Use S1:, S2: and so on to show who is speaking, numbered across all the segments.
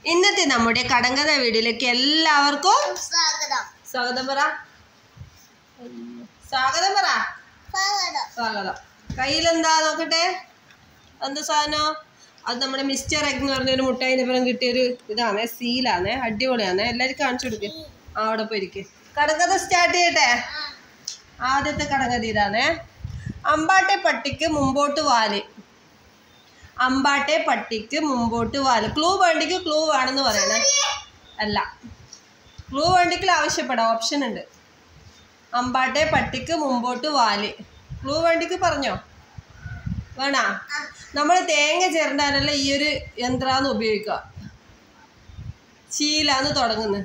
S1: ഇന്നത്തെ നമ്മുടെ കടങ്കഥ വീഡിയോയിലേക്ക് എല്ലാവർക്കും സ്വാഗതം പറ. സ്വാഗതം പറ. സ്വാഗതം. കയ്യിലെന്താ നോക്കട്ടെ, എന്താ സാധനം? അത് നമ്മുടെ മിസ്റ്റർ എഗ് എന്ന് പറഞ്ഞൊരു മുട്ടായിൻ്റെ പുറം കിട്ടിയൊരു ഇതാണ്, സീലാണ്, അടിപൊളിയാണ്. എല്ലാവരും കാണിച്ചു കൊടുക്കും. അവിടെ പോയിരിക്കും. കടങ്കഥ സ്റ്റാർട്ട് ചെയ്യട്ടെ. ആദ്യത്തെ കടങ്കഥ ഇതാണ്. അമ്പാട്ടെ പട്ടിക്ക് മുമ്പോട്ട് വാല്. അമ്പാട്ടെ പട്ടിക്ക് മുമ്പോട്ട് വാല്. ക്ലൂ വണ്ടിക്ക് ക്ലൂ വേണമെന്ന് പറയണേ. അല്ല, ക്ലൂ വണ്ടിക്ക് ആവശ്യപ്പെടാം, ഓപ്ഷൻ ഉണ്ട്. അമ്പാട്ടെ പട്ടിക്ക് മുമ്പോട്ട് വാല്. ക്ലൂ വണ്ടിക്ക് പറഞ്ഞോ, വേണോ? നമ്മൾ തേങ്ങ ചിരണ്ടാനല്ല ഈ ഒരു യന്ത്രാന്ന് ഉപയോഗിക്കുക. ചീലാന്ന് തുടങ്ങുന്നത്.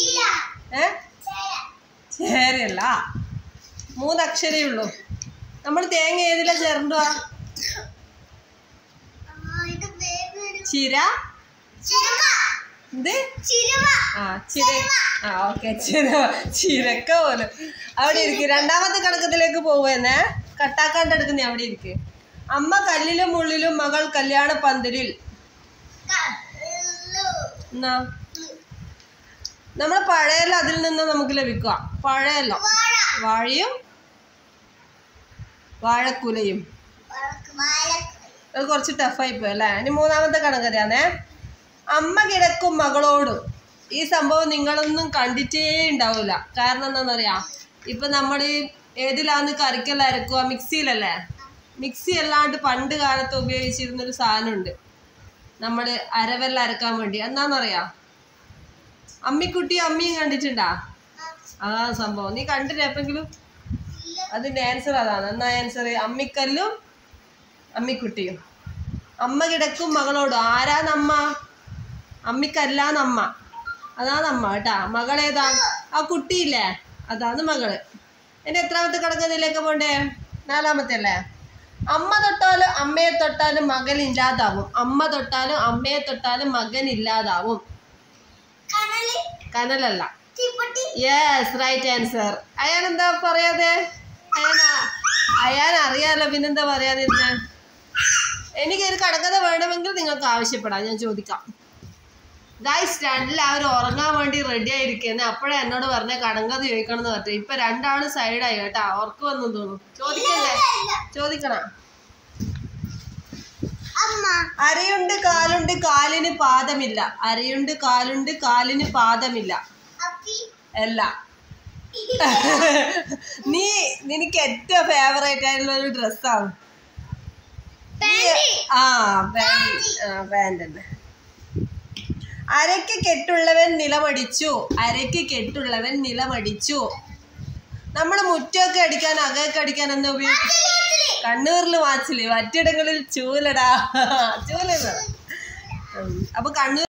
S1: ചേരല്ല, 3 അക്ഷരേ ഉള്ളൂ. നമ്മൾ തേങ്ങ ഏതിലാ ചിരണ്ടുക? ചിര. ഇത് ഓക്കെ, ചിരക്ക പോലും. അവിടെ ഇരിക്കും. രണ്ടാമത്തെ കണക്കത്തിലേക്ക് പോവുന്നേ. കട്ടാക്കാണ്ട് എടുക്കുന്നേ. അവിടെ ഇരിക്കും. അമ്മ കല്ലിലും മുള്ളിലും മകൾ കല്യാണ പന്തലിൽ. എന്നാ നമ്മളെ പഴയല്ല അതിൽ നിന്ന് നമുക്ക് ലഭിക്കുക. പഴയല്ല, വാഴയും വാഴക്കുലയും. അത് കുറച്ച് ടഫായി പോയി അല്ലേ? ഇനി മൂന്നാമത്തെ കണക്കറിയാന്നേ. അമ്മ കിടക്കും മകളോടും. ഈ സംഭവം നിങ്ങളൊന്നും കണ്ടിട്ടേ ഉണ്ടാവില്ല. കാരണം എന്താണെന്നറിയാം, ഇപ്പം നമ്മൾ ഏതിലാന്ന് കറിക്കെല്ലാം അരക്കുക? മിക്സിയിലല്ലേ? മിക്സി അല്ലാണ്ട് പണ്ട് കാലത്ത് ഉപയോഗിച്ചിരുന്നൊരു സാധനമുണ്ട് നമ്മൾ അരവെല്ലാം അരക്കാൻ വേണ്ടി. എന്താണെന്നറിയാം? അമ്മിക്കുട്ടിയും അമ്മിയും കണ്ടിട്ടുണ്ടാ? അതാണ് സംഭവം. നീ കണ്ടില്ല എപ്പെങ്കിലും? അതിൻ്റെ ആൻസർ അതാണ്. എന്നാ ആൻസർ? അമ്മിക്കല്ലും അമ്മിക്കുട്ടിയും. അമ്മ കിടക്കും മകളോട്. ആരാന്നമ്മ? അമ്മിക്കല്ലാന്നമ്മ, അതാന്നമ്മ കേട്ടാ. മകളേതാ? ആ കുട്ടിയില്ലേ, അതാണ് മകള്. എൻ്റെ എത്രാമത്തെ കടക്കഥയിലേക്ക് പോണ്ടേ? 4ാമത്തെ അല്ലേ? അമ്മ തൊട്ടാലും അമ്മയെ തൊട്ടാലും മകൻ ഇല്ലാതാവും. അമ്മ തൊട്ടാലും അമ്മയെ തൊട്ടാലും മകൻ ഇല്ലാതാവും. കനലല്ല. Yes, right answer. അയാൻ എന്താ പറയാതെ? അയാൻ അറിയാലോ, പിന്നെന്താ പറയാതിരുന്നേ? എനിക്കൊരു കടക്കഥ വേണമെങ്കിൽ നിങ്ങൾക്ക് ആവശ്യപ്പെടാം, ഞാൻ ചോദിക്കാം. ഗൈസ്, എല്ലാവരും ഉറങ്ങാൻ വേണ്ടി റെഡി ആയിരിക്കുന്നത്. അപ്പോഴേ എന്നോട് പറഞ്ഞ കടങ്കഥ ചോദിക്കണം എന്ന് പറഞ്ഞു. ഇപ്പൊ രണ്ടാളും സൈഡായി കേട്ടാ. ഉറക്കം വന്നു തോന്നുന്നു. ചോദിക്കണ്ടേ? ചോദിക്കണം. അരയുണ്ട് കാലുണ്ട് കാലിന് പാദമില്ല. അരയുണ്ട് കാലുണ്ട് കാലിന് പാദമില്ല. അല്ല. നിനക്ക് ഏറ്റവും ഫേവറേറ്റ് ആയിട്ടുള്ള ഒരു ഡ്രസ്സാണ്. പാന്റ് തന്നെ. അരയ്ക്ക് കെട്ടുള്ളവൻ നിലമടിച്ചു. അരയ്ക്ക് കെട്ടുള്ളവൻ നിലമടിച്ചു. നമ്മൾ മുറ്റമൊക്കെ അടിക്കാൻ അകയൊക്കെ അടിക്കാൻ എന്താ ഉപയോഗിക്കും? കണ്ണൂരിൽ വാച്ചില്, മറ്റിടങ്ങളിൽ ചൂലടാ. ചൂല. അപ്പൊ കണ്ണൂർ